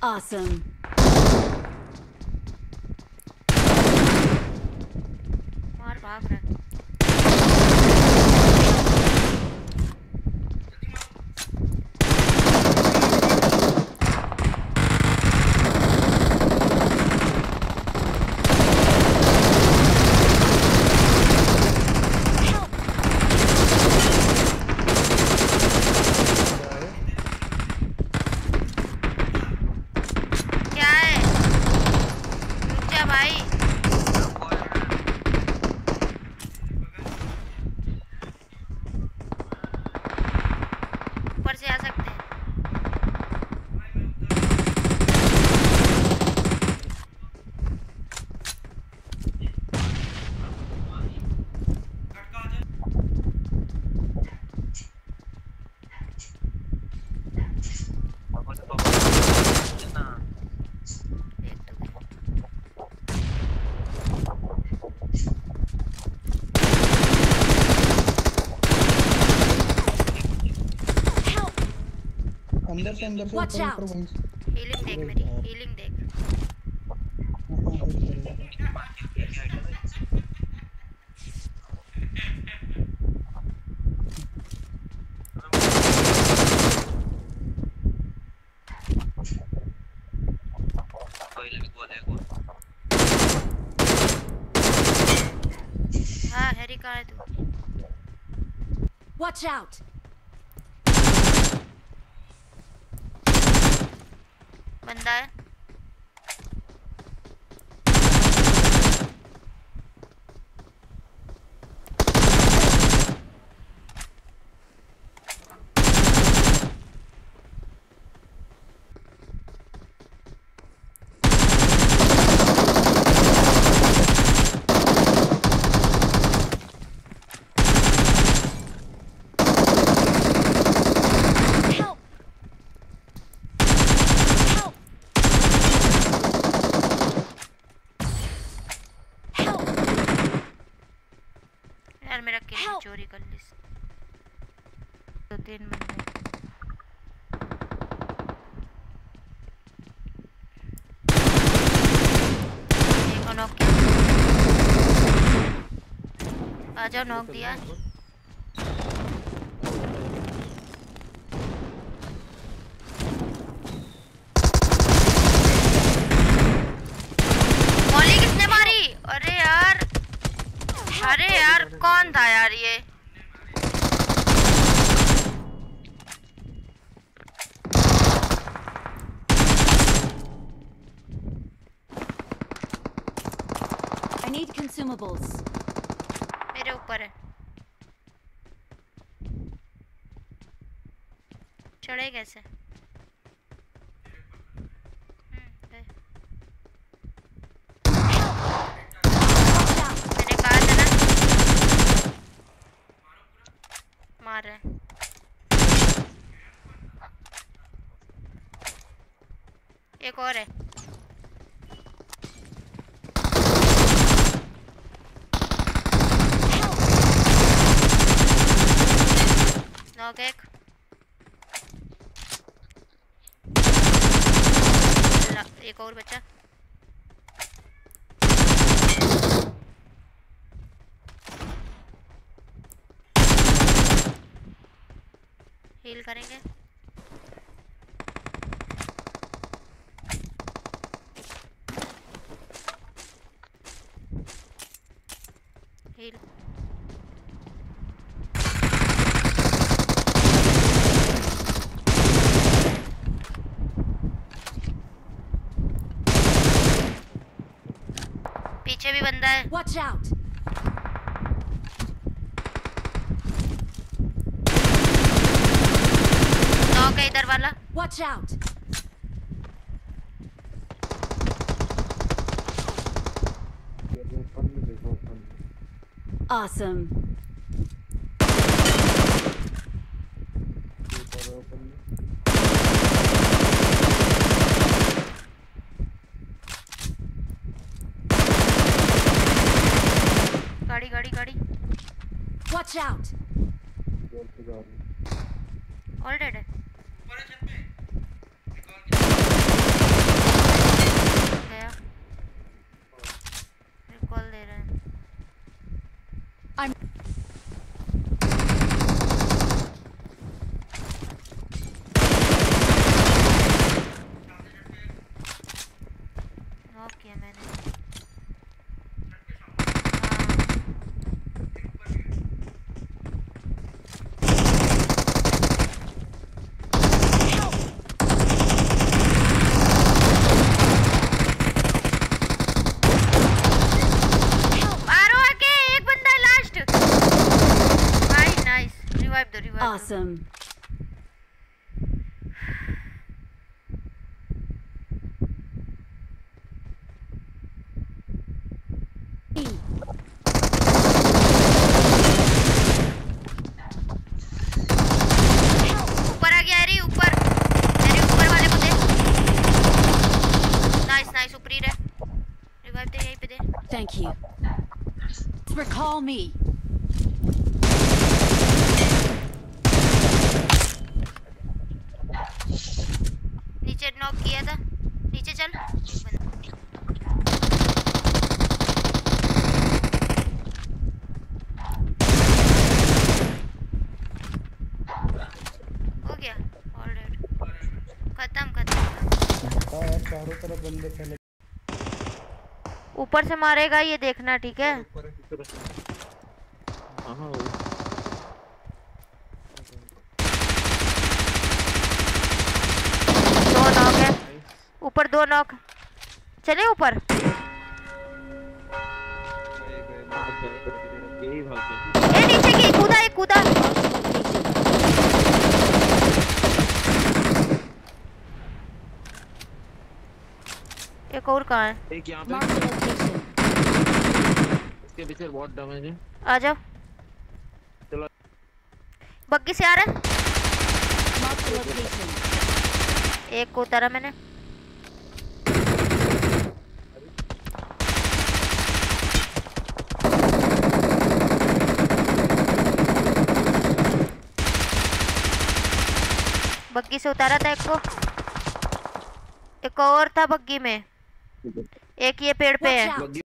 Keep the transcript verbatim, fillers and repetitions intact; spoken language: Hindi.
Awesome. मार भाग रहा है। अंदर से अंदर से Watch ऊपर out. ऊपर वहीं से। हीलिंग देख मेरी, हीलिंग देख। हाँ हैरी कहाँ है तू? Watch out. बंदा है। मेरा किल चोरी कर ली। दो तीन बंदे। एक को नॉक किया। आ जाओ, नॉक दिया। गोली किसने मारी? अरे यार, अरे यार कौन था यार ये? I need consumables. मेरे ऊपर है। चढ़े कैसे? मार रहा है। एक और है। नॉक एक। एक और बच्चा। हील करेंगे। हील। पीछे भी बंदा है। Watch out. नॉक है इधर वाला। Watch out. Awesome. गाड़ी गाड़ी गाड़ी। Watch out. ऑल डेड है। नॉक किया मैंने। मारो आके, एक बंदा लास्ट। भाई नाइस, रिवाइव दो, रिवाइव दो। Awesome. ऊपर आ गया अरे, ऊपर अरे, ऊपर वाले को दे। नाइस नाइस, ऊपर ही रह। रिवाइव दे, यहीं पे दे। Thank you. Recall me. नीचे नॉक किया था, नीचे चल। हो गया, ऑलराइट, खत्म खत्म। चारों तरफ बंदे पहले ऊपर से मारेगा ये देखना, ठीक है? दो नॉक है ऊपर, दो नॉक। चले ऊपर। ए नीचे की कूदा, एक कूदा। एक और कहाँ है? एक यहाँ पे, Mark the location. इसके पीछे बहुत डैमेज है। आ जाओ। चलो। बग्गी से आ रहा है। Mark the location. एक को उतारा मैंने। बग्गी से उतारा था एक को, एक और था बग्गी में, एक ये पेड़ पे Watch है। out.